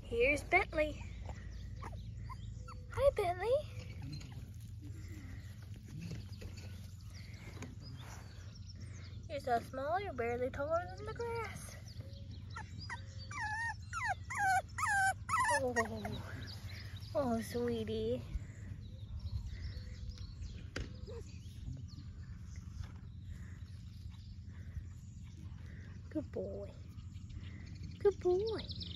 Here's Bentley. Hi, Bentley. You're so small, you're barely taller than the grass. Oh, sweetie. Good boy. Good boy.